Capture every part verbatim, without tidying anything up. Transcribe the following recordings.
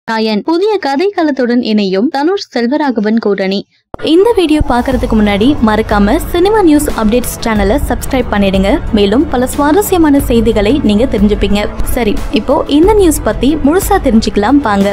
ராயன் புதிய கதை களத்துடன் இணையும் தனுஷ் செல்வராகவன் கூட்டணி. இந்த வீடியோ பார்க்கறதுக்கு முன்னாடி மறக்காம சினிமா நியூஸ் அப்டேட்ஸ் சேனலை சப்ஸ்கிரைப் பண்ணிடுங்க. மேலும் பல சுவாரஸ்யமான செய்திகளை நீங்க தெரிஞ்சுப்பீங்க. சரி, இப்போ இந்த நியூஸ் பத்தி முழுசா தெரிஞ்சுக்கலாம் வாங்க.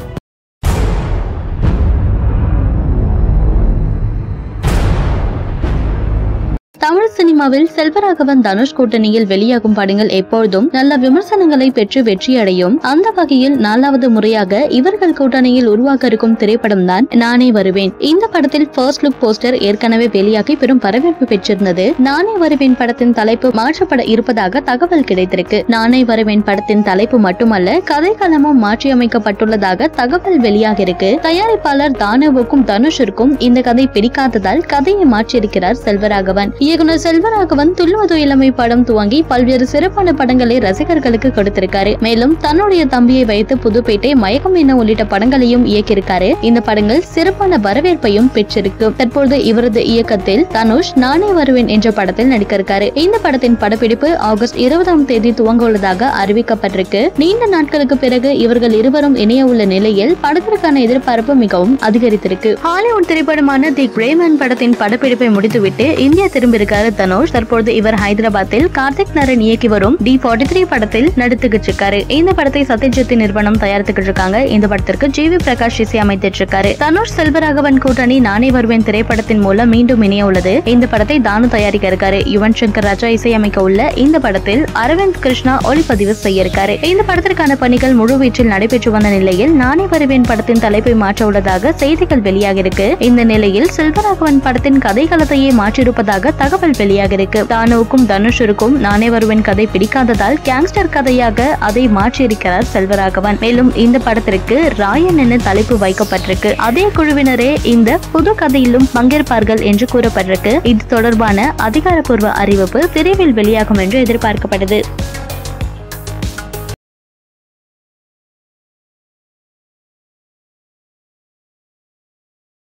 தமிழ் சினிமாவில் செல்வராகவன் தனுஷ் கூட்டணியில் வெளியாகும் படங்கள் எப்பொழுதும் நல்ல விமர்சனங்களை பெற்று வெற்றியடையும். அந்த வகையில் நாலாவது முறையாக இவர்கள் கூட்டணியில் உருவாக்க இருக்கும் திரைப்படம் தான் நானே வருவேன். இந்த படத்தில் ஃபர்ஸ்ட் லுக் போஸ்டர் ஏற்கனவே வெளியாகி பெரும் வரவேற்பு பெற்றிருந்தது. நானே வருவேன் படத்தின் தலைப்பு மாற்றப்பட இருப்பதாக தகவல் கிடைத்திருக்கு. நானே வருவேன் படத்தின் தலைப்பு மட்டுமல்ல, கதைக்களமும் மாற்றியமைக்கப்பட்டுள்ளதாக தகவல் வெளியாகிருக்கு. தயாரிப்பாளர் தானுவுக்கும் தனுஷிற்கும் இந்த கதை பிடிக்காததால் கதையை மாற்றியிருக்கிறார் செல்வராகவன். இயக்குனர் செல்வராகவன் துள்ளுவது இளமை படம் துவங்கி பல்வேறு சிறப்பான படங்களை ரசிகர்களுக்கு கொடுத்திருக்காரு. மேலும் தன்னுடைய தம்பியை வைத்து புதுப்பேட்டை, மயக்கம் என்ன உள்ளிட்ட படங்களையும் இயக்கியிருக்காரு. இந்த படங்கள் சிறப்பான வரவேற்பையும் பெற்றிருக்கு. தற்போது இவரது இயக்கத்தில் தனுஷ் நானே வருவேன் என்ற படத்தில் நடிக்கிறாரு. இந்த படத்தின் படப்பிடிப்பு ஆகஸ்ட் இருபதாம் தேதி துவங்க உள்ளதாக அறிவிக்கப்பட்டிருக்கு. நீண்ட நாட்களுக்கு பிறகு இவர்கள் இருவரும் இணைய உள்ள நிலையில் படத்திற்கான எதிர்பார்ப்பு மிகவும் அதிகரித்திருக்கு. ஹாலிவுட் திரைப்படமான தி கிரேமேன் படத்தின் படப்பிடிப்பை முடித்துவிட்டு இந்தியா திரும்பி தனுஷ் தற்போது இவர் ஹைதராபாத்தில் கார்த்திக் நரன் இயக்கி வரும் டி நாற்பத்தி மூன்று படத்தில் நடித்துக்கிட்டு இருக்காரு. இந்த படத்தை சத்யஜித் நிறுவனம் தயாரித்துக்கிட்டு இருக்காங்க. இந்த படத்திற்கு ஜி வி பிரகாஷ் இசையமைத்துட்டு இருக்காரு. தனுஷ் செல்வராகவன் கூட்டணி நானே வருவேன் திரைப்படத்தின் மூலம் மீண்டும் இணைய உள்ளது. இந்த படத்தை தானு தயாரிக்க இருக்காரு. யுவன் சங்கர் ராஜா இசையமைக்க உள்ள இந்த படத்தில் அரவிந்த் கிருஷ்ணா ஒளிப்பதிவு செய்ய இருக்காரு. இந்த படத்திற்கான பணிகள் முழுவீச்சில் நடைபெற்று வந்த நிலையில் நானே வருவேன் படத்தின் தலைப்பை மாற்ற உள்ளதாக செய்திகள் வெளியாகிருக்கு. இந்த நிலையில் செல்வராகவன் படத்தின் கதைக்களத்தையே மாற்றியிருப்பதாக தகவல் வெளியாகிருக்கு. தானுவுக்கும் தனுஷருக்கும் நானே வருவேன் கதை பிடிக்காததால் கேங்ஸ்டர் கதையாக அதை மாற்றியிருக்கிறார் செல்வராகவன். மேலும் இந்த படத்திற்கு ராயன் என தலைப்பு வைக்கப்பட்டிருக்கு. அதே குழுவினரே இந்த புது கதையிலும் பங்கேற்பார்கள் என்று கூறப்பட்டிருக்கு. இது தொடர்பான அதிகாரப்பூர்வ அறிவிப்பு விரைவில் வெளியாகும் என்று எதிர்பார்க்கப்படுது.